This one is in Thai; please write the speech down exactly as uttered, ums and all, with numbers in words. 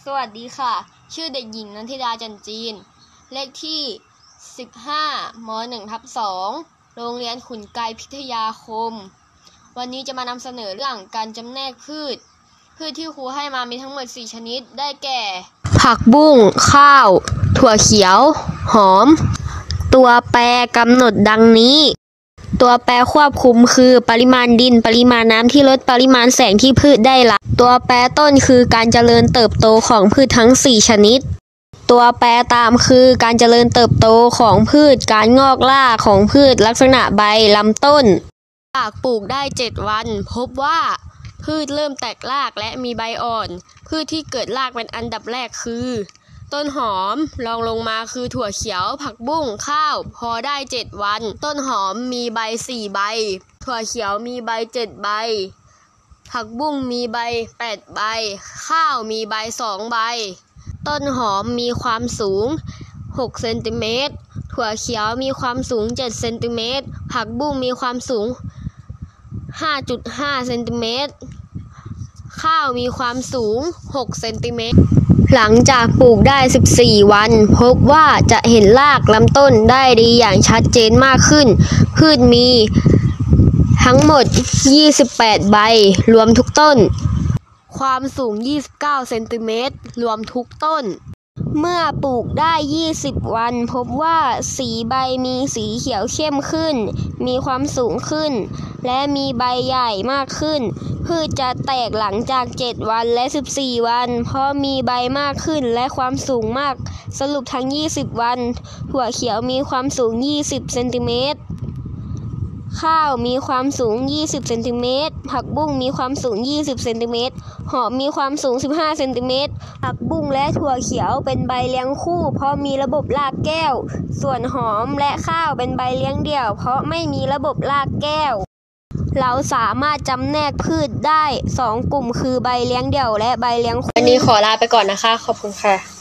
สวัสดีค่ะ ชื่อเด็กหญิงนันทิดาจันจีนเลขที่สิบห้ามหนึ่งทับสองโรงเรียนขุนไกรพิทยาคมวันนี้จะมานำเสนอเรื่องการจำแนกพืชพืชที่ครูให้มามีทั้งหมดสี่ชนิดได้แก่ผักบุ้งข้าวถั่วเขียวหอมตัวแปรกำหนดดังนี้ตัวแปรควบคุมคือปริมาณดินปริมาณน้ำที่ลดปริมาณแสงที่พืชได้รับตัวแปรต้นคือการเจริญเติบโตของพืชทั้งสี่ชนิดตัวแปรตามคือการเจริญเติบโตของพืชการงอกรากของพืชลักษณะใบลำต้นหากปลูกได้เจ็ดวันพบว่าพืชเริ่มแตกรากและมีใบอ่อนพืชที่เกิดรากเป็นอันดับแรกคือต้นหอมรองลงมาคือถั่วเขียวผักบุ้งข้าวพอได้เจ็ดวันต้นหอมมีใบสี่ใบถั่วเขียวมีใบเจ็ดใบผักบุ้งมีใบแปดใบข้าวมีใบสองใบต้นหอมมีความสูงหกเซนติเมตรถั่วเขียวมีความสูงเจ็ดเซนติเมตรผักบุ้งมีความสูง ห้าจุดห้าเซนติเมตรข้าวมีความสูงหกเซนติเมตรหลังจากปลูกได้สิบสี่วันพบว่าจะเห็นรากลำต้นได้ดีอย่างชัดเจนมากขึ้นพืชมีทั้งหมดยี่สิบแปดใบรวมทุกต้นความสูงยี่สิบเก้าเซนติเมตรรวมทุกต้นเมื่อปลูกได้ยี่สิบวันพบว่าสีใบมีสีเขียวเข้มขึ้นมีความสูงขึ้นและมีใบใหญ่มากขึ้นพืชจะแตกหลังจากเจ็ดวันและสิบสี่วันเพราะมีใบมากขึ้นและความสูงมากสรุปทั้งยี่สิบวันถั่วเขียวมีความสูงยี่สิบเซนติเมตรข้าวมีความสูงยี่สิบเซนติเมตรผักบุ้งมีความสูงยี่สิบเซนติเมตรหอมมีความสูงสิบห้าเซนติเมตรผักบุ้งและถั่วเขียวเป็นใบเลี้ยงคู่เพราะมีระบบรากแก้วส่วนหอมและข้าวเป็นใบเลี้ยงเดี่ยวเพราะไม่มีระบบรากแก้วเราสามารถจำแนกพืชได้สองกลุ่มคือใบเลี้ยงเดี่ยวและใบเลี้ยงคู่วันนี้ขอลาไปก่อนนะคะขอบคุณค่ะ